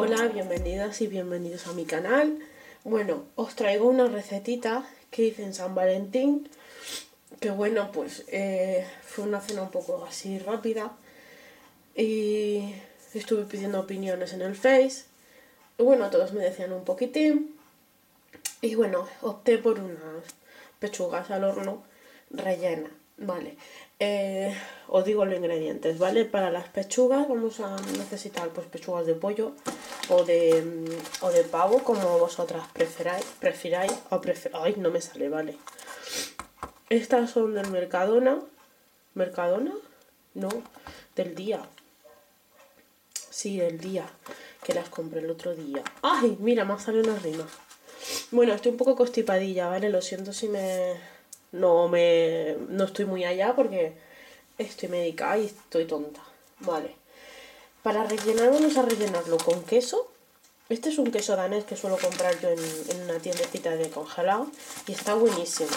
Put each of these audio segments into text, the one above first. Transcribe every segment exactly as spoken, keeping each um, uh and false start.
Hola, bienvenidas y bienvenidos a mi canal. Bueno, os traigo una recetita que hice en San Valentín. Que bueno, pues eh, fue una cena un poco así rápida. Y estuve pidiendo opiniones en el Face. Y bueno, todos me decían un poquitín. Y bueno, opté por unas pechugas al horno rellenas. Vale, eh, os digo los ingredientes, ¿vale? Para las pechugas vamos a necesitar pues pechugas de pollo o de, o de pavo, como vosotras preferáis, prefiráis o prefer... Ay, no me sale, vale. Estas son del Mercadona. ¿Mercadona? No, del día. Sí, del día, que las compré el otro día. ¡Ay! Mira, me ha salido una rima. Bueno, estoy un poco constipadilla, ¿vale? Lo siento si me... No me... No estoy muy allá porque estoy medicada y estoy tonta. Vale. Para rellenar vamos a rellenarlo con queso. Este es un queso danés que suelo comprar yo en, en una tiendecita de congelado y está buenísimo.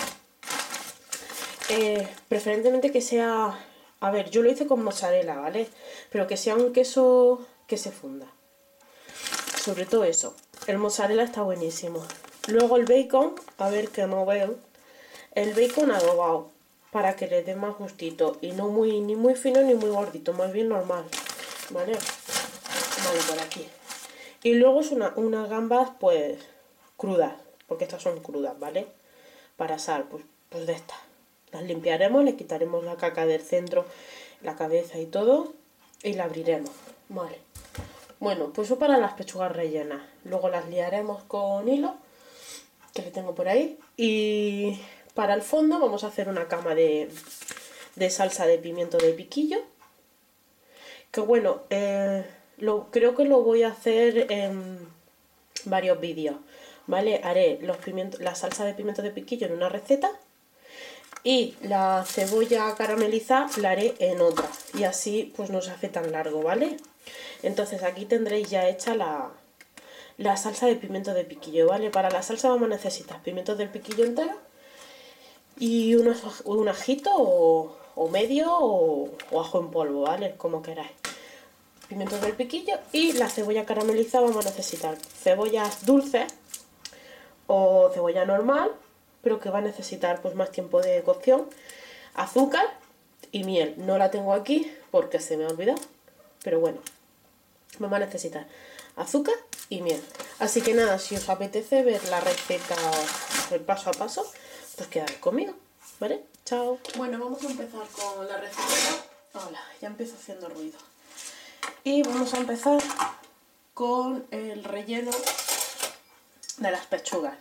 Eh, preferentemente que sea... A ver, yo lo hice con mozzarella, ¿vale? Pero que sea un queso que se funda. Sobre todo eso. El mozzarella está buenísimo. Luego el bacon, a ver que no veo. El bacon adobado, para que le dé más gustito. Y no muy, ni muy fino ni muy gordito, más bien normal. ¿Vale? Vale, por aquí. Y luego es una, unas gambas, pues, crudas. Porque estas son crudas, ¿vale? Para asar, pues, pues de estas. Las limpiaremos, le quitaremos la caca del centro, la cabeza y todo. Y la abriremos. Vale. Bueno, pues eso para las pechugas rellenas. Luego las liaremos con hilo, que le tengo por ahí. Y para el fondo vamos a hacer una cama de, de salsa de pimiento de piquillo. Que bueno, eh, lo, creo que lo voy a hacer en varios vídeos. ¿Vale? Haré los pimientos, la salsa de pimiento de piquillo en una receta. Y la cebolla caramelizada la haré en otra. Y así pues no se hace tan largo, ¿vale? Entonces aquí tendréis ya hecha la, la salsa de pimiento de piquillo, ¿vale? Para la salsa vamos a necesitar pimientos del piquillo entero y unos, un ajito o, o medio o, o ajo en polvo, ¿vale? Como queráis. Pimientos del piquillo y la cebolla caramelizada vamos a necesitar cebollas dulces o cebolla normal, pero que va a necesitar pues más tiempo de cocción, azúcar y miel. No la tengo aquí porque se me ha olvidado, pero bueno, vamos a necesitar azúcar y miel. Así que nada, si os apetece ver la receta, el paso a paso, pues quedad conmigo, ¿vale? Chao. Bueno, vamos a empezar con la receta. Hola, ya empiezo haciendo ruido. Y vamos a empezar con el relleno de las pechugas.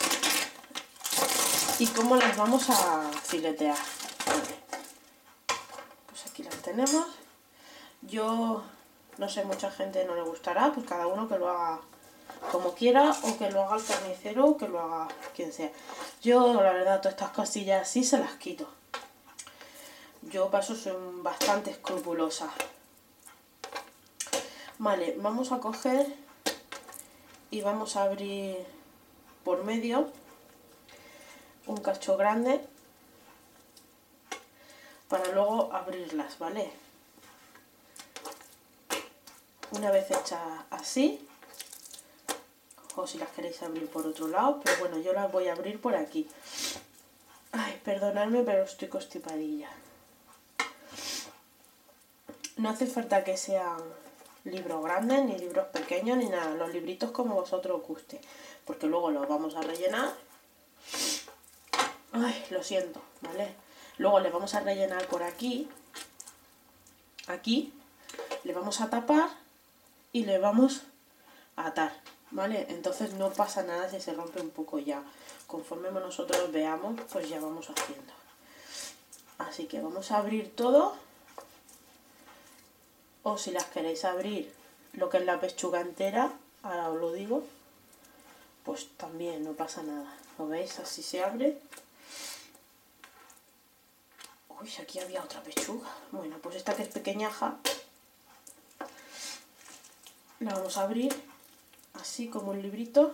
Y cómo las vamos a filetear. Vale. Pues aquí las tenemos. Yo... No sé, mucha gente no le gustará, pues cada uno que lo haga como quiera, o que lo haga el carnicero, o que lo haga quien sea. Yo, la verdad, todas estas cosillas así se las quito. Yo para eso soy bastante escrupulosa. Vale, vamos a coger y vamos a abrir por medio un cacho grande para luego abrirlas, ¿vale? Una vez hecha así, o si las queréis abrir por otro lado, pero bueno, yo las voy a abrir por aquí. Ay, perdonadme, pero estoy constipadilla. No hace falta que sean libros grandes, ni libros pequeños, ni nada. Los libritos como vosotros os guste, porque luego los vamos a rellenar. Ay, lo siento, ¿vale? Luego le vamos a rellenar por aquí, aquí, le vamos a tapar y le vamos a atar, ¿vale? Entonces no pasa nada si se rompe un poco ya. Conforme nosotros veamos, pues ya vamos haciendo. Así que vamos a abrir todo. O si las queréis abrir lo que es la pechuga entera, ahora os lo digo, pues también no pasa nada. ¿Lo veis? Así se abre. Uy, aquí había otra pechuga. Bueno, pues esta que es pequeñaja, la vamos a abrir así como un librito.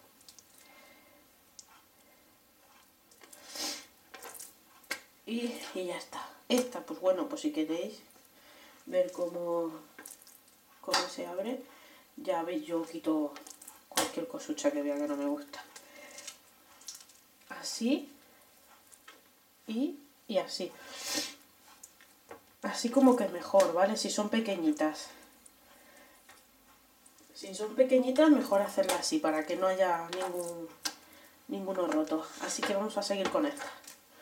Y, y ya está. Esta, pues bueno, pues si queréis ver cómo, cómo se abre, Ya veis, yo quito cualquier cosucha que vea que no me gusta. Así y, y así. Así como que es mejor, ¿vale? Si son pequeñitas. Si son pequeñitas, mejor hacerla así, para que no haya ningún, ninguno roto. Así que vamos a seguir con esta.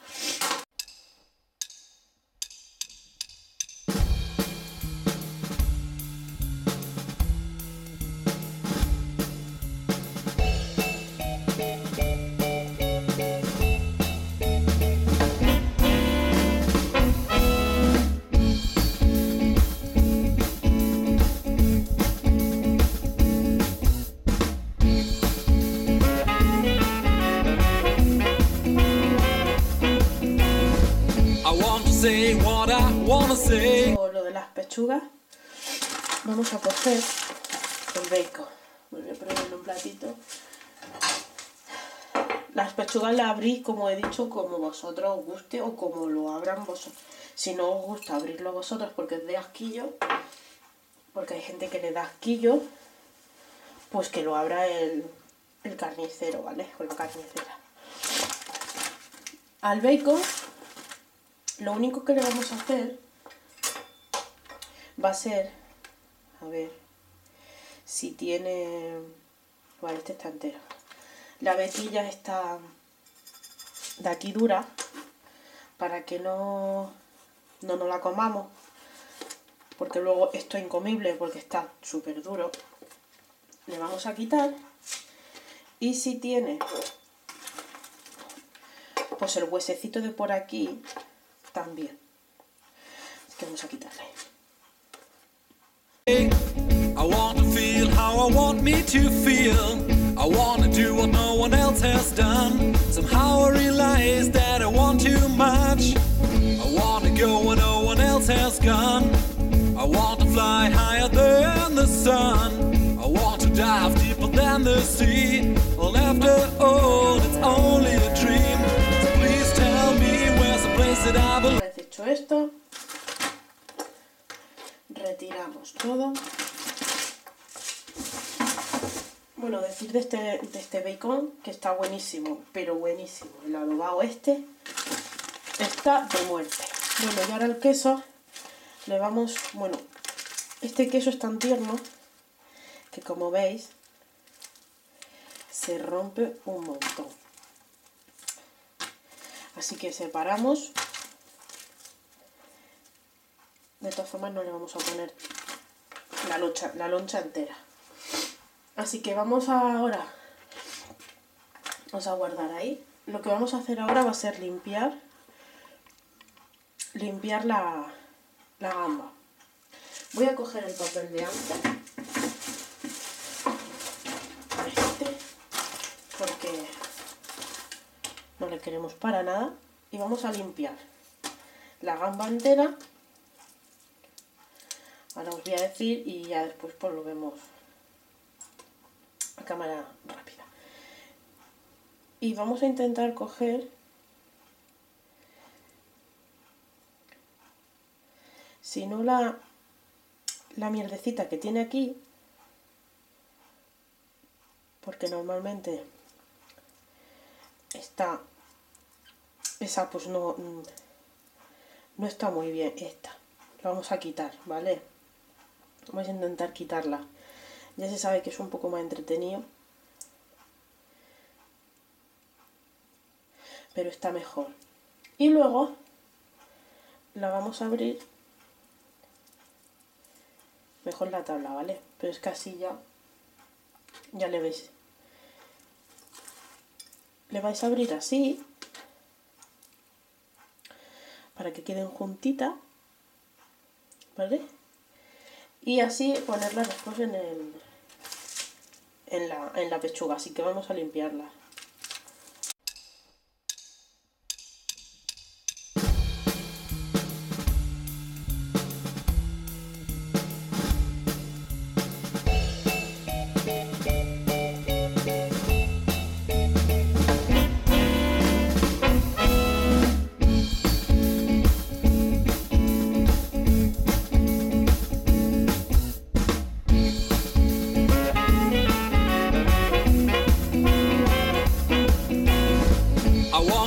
Say what I wanna say. O lo de las pechugas, vamos a coger el bacon. Voy a poner en un platito. Las pechugas las abrís, como he dicho, como vosotros os guste o como lo abran vosotros. Si no os gusta abrirlo vosotros porque es de asquillo, porque hay gente que le da asquillo, pues que lo abra el, el carnicero, ¿vale? O la carnicera. Al bacon, lo único que le vamos a hacer va a ser, a ver, si tiene, vale, este está entero. La vetilla está de aquí dura, para que no, no nos la comamos, porque luego esto es incomible porque está súper duro. Le vamos a quitar, y si tiene pues el huesecito de por aquí, también. Así que vamos a quitarle. I want to feel how I want me to feel. I want to do what no one else has done. Somehow I realize that I want too much. I want to go where no one else has gone. I want to fly higher than the sun. I want to dive deeper than the sea. Well, after all, it's only a dream. So please tell me where's the place that I belong. Una vez hecho esto, retiramos todo. Bueno, decir de este, de este bacon que está buenísimo, pero buenísimo. El adobado este está de muerte. Bueno, y ahora el queso le vamos... Bueno, este queso es tan tierno que, como veis, se rompe un montón. Así que separamos. De todas formas no le vamos a poner la loncha, la loncha entera. Así que vamos a ahora, vamos a guardar ahí. Lo que vamos a hacer ahora va a ser limpiar, limpiar la, la gamba. Voy a coger el papel de antes, este, porque no le queremos para nada, y vamos a limpiar la gamba entera. Ahora os voy a decir y ya después pues lo vemos a cámara rápida. Y vamos a intentar coger, si no la, la mierdecita que tiene aquí, porque normalmente está, esa pues no, no está muy bien, esta. La vamos a quitar, ¿vale? Vamos a intentar quitarla. Ya se sabe que es un poco más entretenido, pero está mejor. Y luego la vamos a abrir mejor la tabla, ¿vale? Pero es que así ya, ya le veis. Le vais a abrir así, para que queden juntitas, ¿vale? Y así ponerla después en el en la, en la pechuga, así que vamos a limpiarla.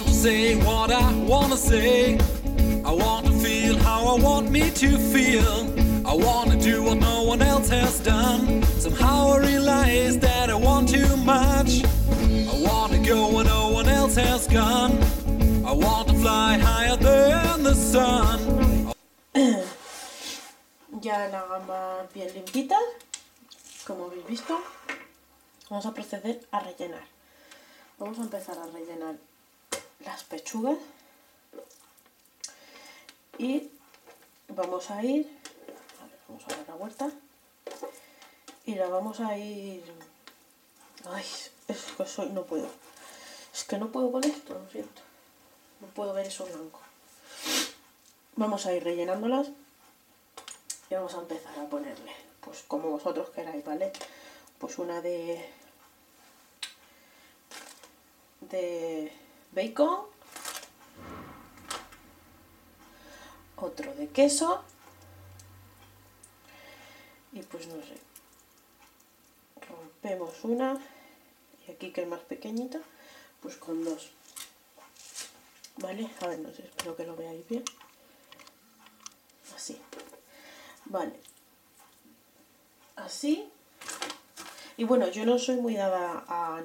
want to say what I want to say. I want to feel how I want me to feel. I want to do what no one else has done. Somehow I realize that I want too much. I want to go where no one else has gone. I want to fly higher than the sun. Ya la gamba bien limpita, como habéis visto. Vamos a proceder a rellenar. Vamos a empezar a rellenar las pechugas. Y vamos a ir, a ver, vamos a dar la vuelta. Y la vamos a ir... Ay, es que soy, no puedo. Es que no puedo con esto, lo siento. No puedo ver eso blanco. Vamos a ir rellenándolas. Y vamos a empezar a ponerle, pues como vosotros queráis, ¿vale? Pues una de... de bacon. Otro de queso. Y pues no sé. Rompemos una. Y aquí que es más pequeñita, pues con dos. ¿Vale? A ver, no sé, espero que lo veáis bien. Así. Vale. Así. Y bueno, yo no soy muy dada a,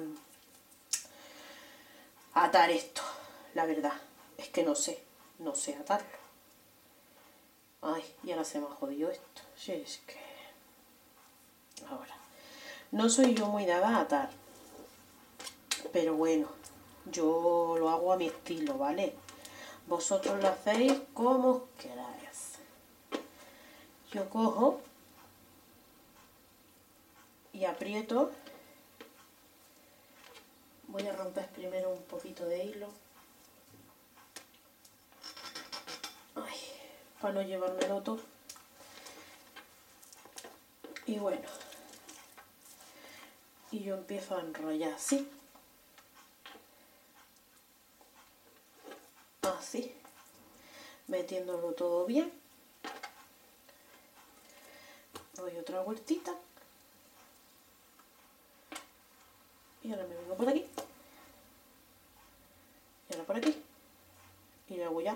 a atar esto, la verdad. Es que no sé, no sé atarlo. Ay, y ahora se me ha jodido esto. Sí, es que... Ahora. No soy yo muy dada a atar. Pero bueno, yo lo hago a mi estilo, ¿vale? Vosotros lo hacéis como queráis. Yo cojo y aprieto. Voy a romper primero un poquito de hilo. Ay, para no llevármelo todo. Y bueno. Y yo empiezo a enrollar así. Así. Metiéndolo todo bien. Doy otra vueltita. Y ahora me vengo por aquí. Y ahora por aquí. Y le hago ya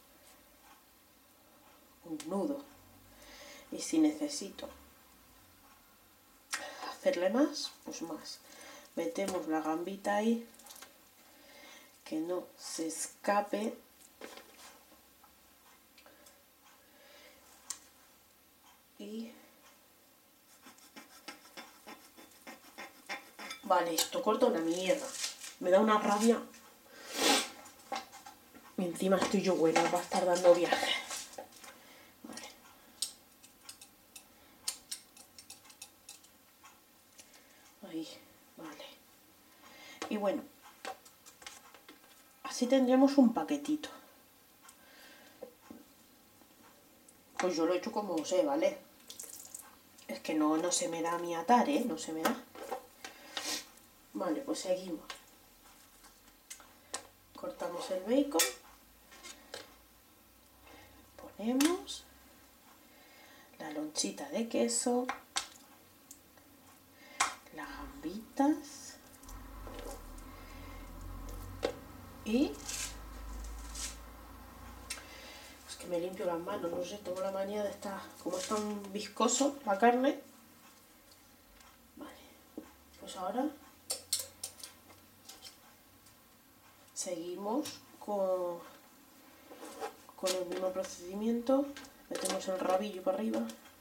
un nudo. Y si necesito hacerle más, pues más. Metemos la gambita ahí. Que no se escape. Y... Vale, esto corta una mierda. Me da una rabia. Y encima estoy yo buena, va a estar dando viaje. Vale. Ahí, vale. Y bueno, así tendremos un paquetito. Pues yo lo he hecho como sé, ¿vale? Es que no, no se me da a mí atar, ¿eh? No se me da. Vale, pues seguimos. Cortamos el bacon. Ponemos la lonchita de queso. Las gambitas. Y... Es que me limpio las manos, no sé, tengo la manía de estar... Como es tan viscoso la carne. Vale, pues ahora... Seguimos con, con el mismo procedimiento. Metemos el rabillo para arriba.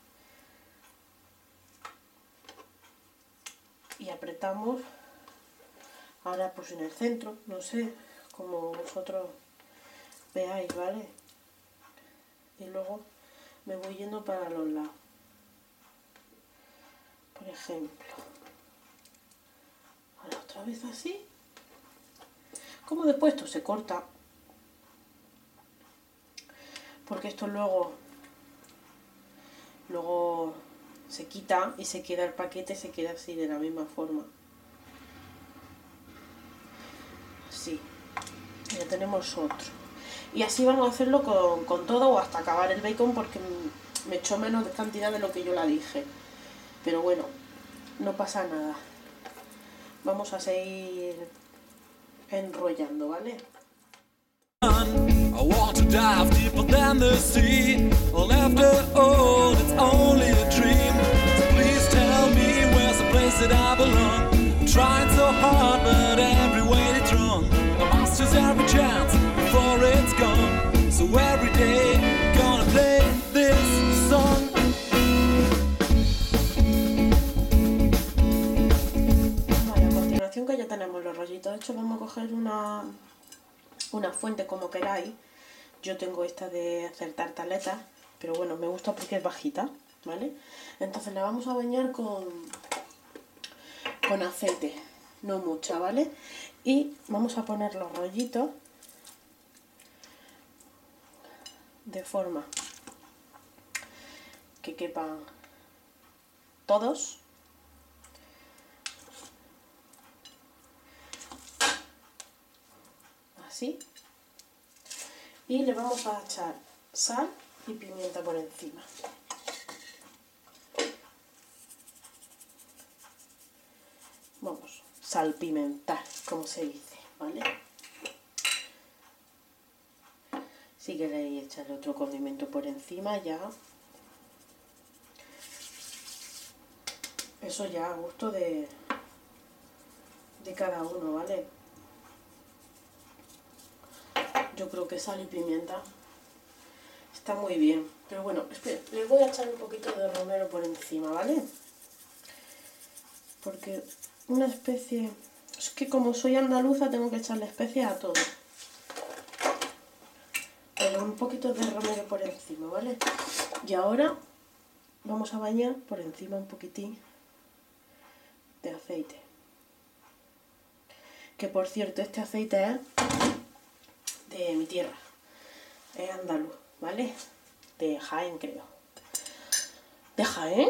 Y apretamos. Ahora pues en el centro, no sé, como vosotros veáis, ¿vale? Y luego me voy yendo para los lados. Por ejemplo. Ahora otra vez así. Como después esto se corta, porque esto luego luego se quita y se queda el paquete, se queda así de la misma forma. Así. Ya tenemos otro. Y así vamos a hacerlo con, con todo o hasta acabar el bacon, porque me echó menos cantidad de lo que yo la dije. Pero bueno, no pasa nada. Vamos a seguir enrollando, ¿vale? and the sea. Well, after all, it's only a dream. So please tell me where's the place that I belong. I'm trying so hard, but every way it's wrong. I must use every chance before it's gone. So every day, gonna play this song. Vale, a continuación que ya tenemos los rollitos hechos, vamos a coger una, una fuente como queráis. Yo tengo esta de hacer tartaletas, pero bueno, me gusta porque es bajita, ¿vale? Entonces la vamos a bañar con, con aceite, no mucha, ¿vale? Y vamos a poner los rollitos de forma que quepan todos. Así. Y le vamos a echar sal y pimienta por encima. Vamos, salpimentar, como se dice, ¿vale? Si queréis echarle otro condimento por encima, ya. Eso ya a gusto de, de cada uno, ¿vale? Yo creo que sal y pimienta está muy bien. Pero bueno, espera, le voy a echar un poquito de romero por encima, ¿vale? Porque una especie... Es que como soy andaluza tengo que echarle especias a todo. Pero un poquito de romero por encima, ¿vale? Y ahora vamos a bañar por encima un poquitín de aceite. Que por cierto, este aceite es de mi tierra, es andaluz, ¿vale? De Jaén, creo. ¿De Jaén?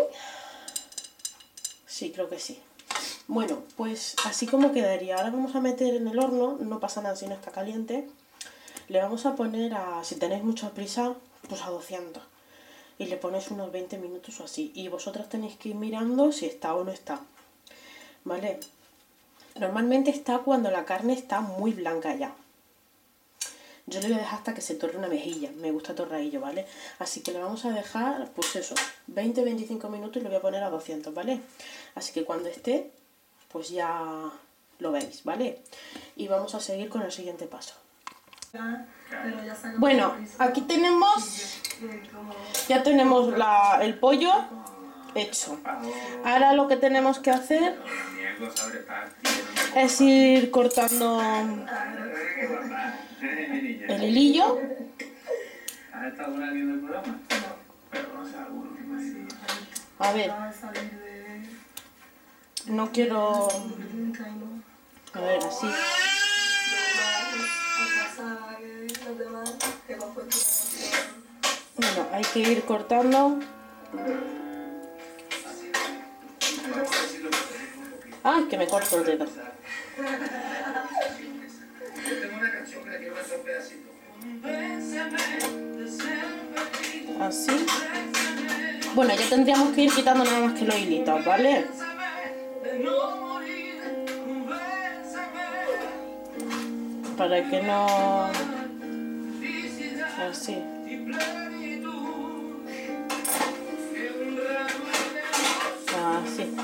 Sí, creo que sí. Bueno, pues así como quedaría. Ahora vamos a meter en el horno, no pasa nada si no está caliente. Le vamos a poner a, si tenéis mucha prisa, pues a doscientos. Y le ponéis unos veinte minutos o así. Y vosotros tenéis que ir mirando si está o no está, ¿vale? Normalmente está cuando la carne está muy blanca ya. Yo le voy a dejar hasta que se torre una mejilla, me gusta torradillo, ¿vale? Así que le vamos a dejar, pues eso, veinte a veinticinco minutos y lo voy a poner a doscientos, ¿vale? Así que cuando esté, pues ya lo veis, ¿vale? Y vamos a seguir con el siguiente paso. Bueno, aquí tenemos, ya tenemos la, el pollo hecho. Ahora lo que tenemos que hacer es ir cortando el hilillo. A ver, no quiero... A ver, así. Bueno, hay que ir cortando. Ay, que me corto el dedo. Así. Bueno, ya tendríamos que ir quitando nada más que los hilitos, ¿vale? Para que no... Así. Así.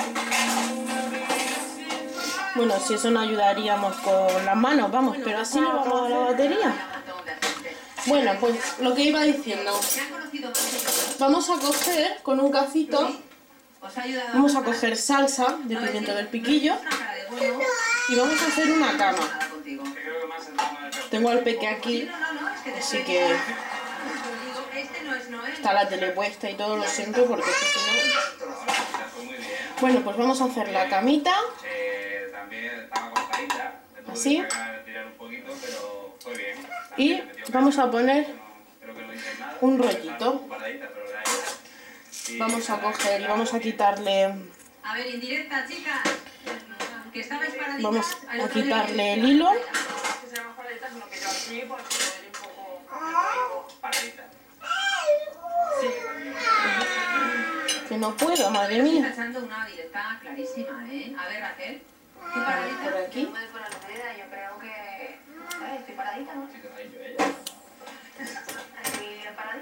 Bueno, si eso nos ayudaríamos con las manos, vamos, pero así no vamos a la batería. Bueno, pues lo que iba diciendo, vamos a coger con un cacito, vamos a coger salsa de pimiento del piquillo y vamos a hacer una cama. Tengo al peque aquí, así que está la tele puesta y todo, lo siento porque si no... Bueno, pues vamos a hacer la camita. Así. Y vamos a poner un rollito. Vamos a coger y vamos a quitarle... A ver, indirecta, chicas. Que estabais paraditas. Vamos a quitarle el hilo. Que no puedo, madre mía. Está echando una directa clarísima, ¿eh? A ver, Raquel. ¿Qué paradita? Por aquí. No me doy por la vereda, yo creo que... ¿Sabes? Estoy paradita, ¿no? Sí, te lo ha dicho ella. Estoy paradita.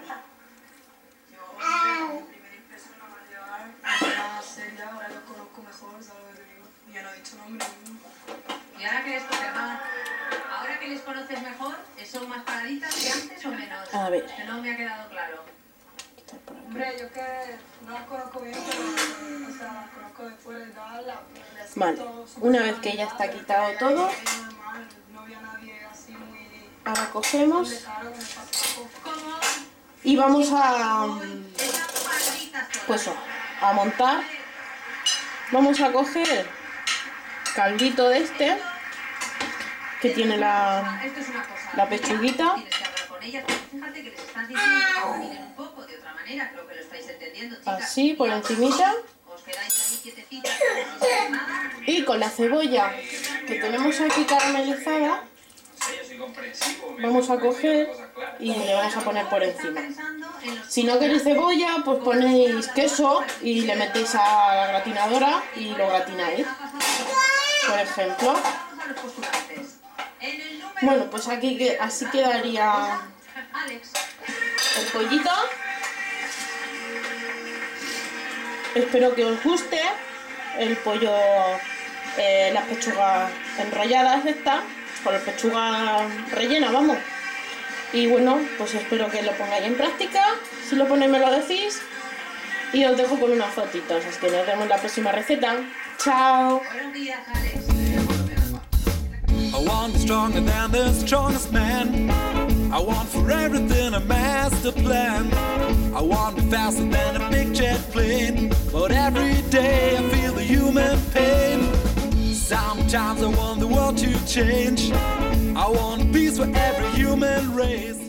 dicho nombre nunca. Y ahora que esto, perdón, ahora que les conoces mejor, ¿son más paraditas que antes o menos? A ver. Que no me ha quedado claro. Hombre, yo que no las conozco bien, pero, o sea, las conozco de fuera y tal. la- les Vale, siento una súper vez que ya está normal, quitado era- todo, era normal, no había nadie así muy... ahora cogemos Claro, que me pasaba poco. ¿Cómo? y vamos a, Esas paraditas todas. pues, a montar. Vamos a coger caldito de este, que tiene la, Esto es una cosa. la pechuguita. Tienes que hablar con ellas. Fíjate que les estás diciendo que combinen un poco de otra manera. Creo que lo estáis entendiendo, chicas. Así, por encimita. Os quedáis ahí quietecitas, no hacéis nada. Y con la cebolla que tenemos aquí caramelizada, vamos a coger y le vamos a poner por encima. Pensando en los Si no queréis cebolla, pues ponéis queso y le metéis a la gratinadora y lo gratináis, por ejemplo. Vamos a los postulantes. En el número Bueno, pues aquí que así quedaría Alex. el pollito. Espero que os guste el pollo, eh, las pechugas enrolladas estas, con las pechugas rellenas, vamos. Y bueno, pues espero que lo pongáis en práctica. Si lo ponéis me lo decís. Y os dejo con unas fotitos, así que nos vemos en la próxima receta. ¡Chao! Buenos días, Alex. I want to be stronger than the strongest man. I want for everything a master plan. I want to be faster than a big jet plane. But every day I feel the human pain. Sometimes I want the world to change. I want peace for every human race.